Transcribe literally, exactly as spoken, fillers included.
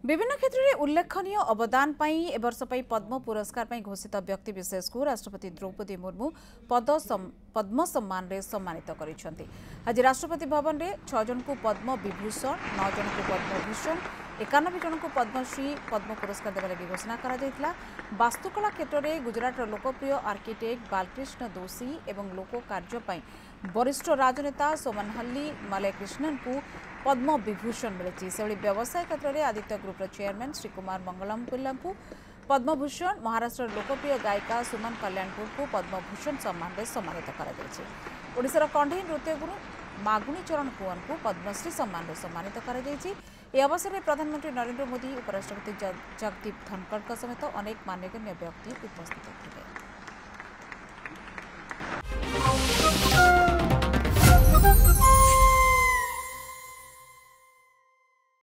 विभिन्न क्षेत्र में उल्लेखनीय अवदान पाई ए वर्ष पई पद्म पुरस्कार पाई घोषित व्यक्ति विशेष को राष्ट्रपति द्रौपदी मुर्मू पद पद्म सम्मान रे सम्मानित करिसेंती। आज राष्ट्रपति भवन में छह जन को पद्म विभूषण, नौ जन को पद्मभूषण, एकानबे जन को पद्मश्री पद्म पुरस्कार देवा लगी घोषणा करा जायतिला। वास्तुकला क्षेत्र में गुजरात लोकप्रिय आर्किटेक्ट बालकृष्ण दोषी एवं लोक कार्य पाई वरिष्ठ राजनेता सोमनहल्ली मलयकृष्णन को पद्म विभूषण मिली। से व्यवसाय क्षेत्र में आदित्य ग्रुप चेयरमैन श्री कुमार मंगलम पिल्ला को पद्मभूषण, महाराष्ट्र लोकप्रिय गायिका सुमन कल्याणपुर को पद्मभूषण सम्मान में सम्मानित कर कंढई नृत्य गुरु मागुणी चरण कुवन को पद्मश्री सम्मान में सम्मानित कर अवसर में प्रधानमंत्री नरेंद्र मोदी, उपराष्ट्रपति जगदीप धनखड़ समेत अनेक मान्यगण्य व्यक्ति उपस्थित थे।